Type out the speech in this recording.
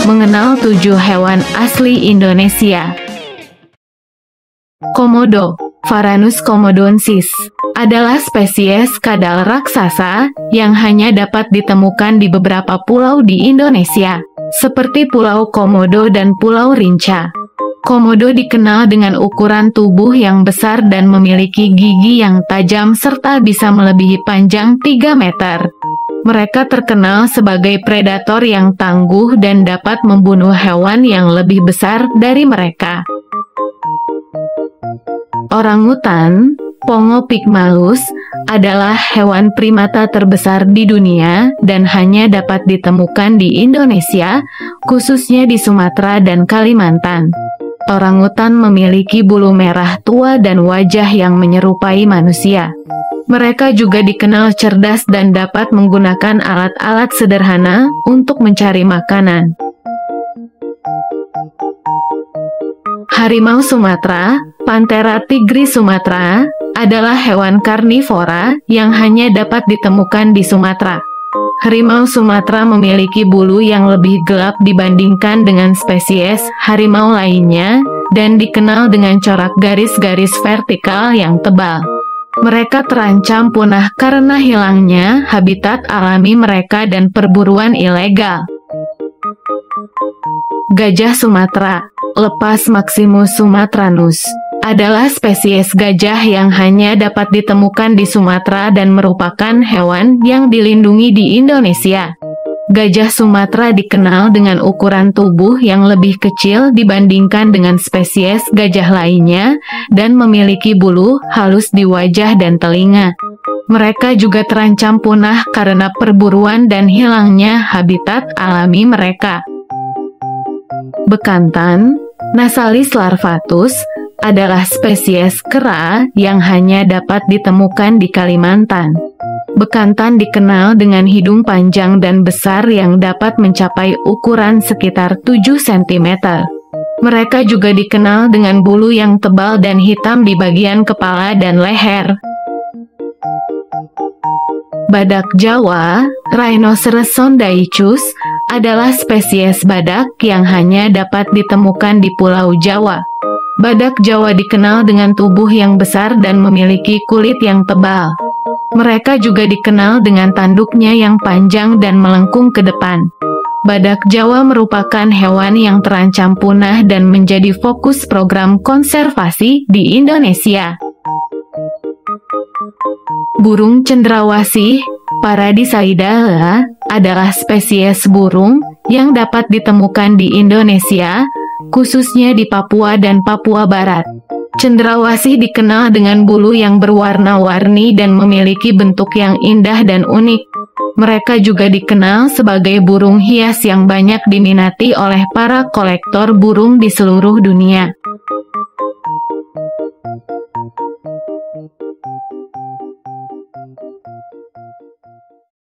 mengenal 7 hewan asli Indonesia. Komodo, Varanus komodoensis, adalah spesies kadal raksasa yang hanya dapat ditemukan di beberapa pulau di Indonesia, seperti Pulau Komodo dan Pulau Rinca. Komodo dikenal dengan ukuran tubuh yang besar dan memiliki gigi yang tajam serta bisa melebihi panjang 3 meter. Mereka terkenal sebagai predator yang tangguh dan dapat membunuh hewan yang lebih besar dari mereka. Orangutan, Pongo pygmalus, adalah hewan primata terbesar di dunia dan hanya dapat ditemukan di Indonesia, khususnya di Sumatera dan Kalimantan. Orangutan memiliki bulu merah tua dan wajah yang menyerupai manusia. Mereka juga dikenal cerdas dan dapat menggunakan alat-alat sederhana untuk mencari makanan. Harimau Sumatera, Panthera tigris sumatera, adalah hewan karnivora yang hanya dapat ditemukan di Sumatera. Harimau Sumatera memiliki bulu yang lebih gelap dibandingkan dengan spesies harimau lainnya dan dikenal dengan corak garis-garis vertikal yang tebal. Mereka terancam punah karena hilangnya habitat alami mereka dan perburuan ilegal. Gajah Sumatera, Lepus maximus sumatranus, adalah spesies gajah yang hanya dapat ditemukan di Sumatera dan merupakan hewan yang dilindungi di Indonesia. Gajah Sumatera dikenal dengan ukuran tubuh yang lebih kecil dibandingkan dengan spesies gajah lainnya dan memiliki bulu halus di wajah dan telinga. Mereka juga terancam punah karena perburuan dan hilangnya habitat alami mereka. Bekantan, Nasalis larvatus, adalah spesies kera yang hanya dapat ditemukan di Kalimantan. Bekantan dikenal dengan hidung panjang dan besar yang dapat mencapai ukuran sekitar 7 cm. Mereka juga dikenal dengan bulu yang tebal dan hitam di bagian kepala dan leher. Badak Jawa, Rhinoceros sondaicus, adalah spesies badak yang hanya dapat ditemukan di Pulau Jawa. Badak Jawa dikenal dengan tubuh yang besar dan memiliki kulit yang tebal. Mereka juga dikenal dengan tanduknya yang panjang dan melengkung ke depan. Badak Jawa merupakan hewan yang terancam punah dan menjadi fokus program konservasi di Indonesia. Burung cendrawasih, Paradisaidae, adalah spesies burung yang dapat ditemukan di Indonesia, khususnya di Papua dan Papua Barat. Cendrawasih dikenal dengan bulu yang berwarna-warni dan memiliki bentuk yang indah dan unik. Mereka juga dikenal sebagai burung hias yang banyak diminati oleh para kolektor burung di seluruh dunia.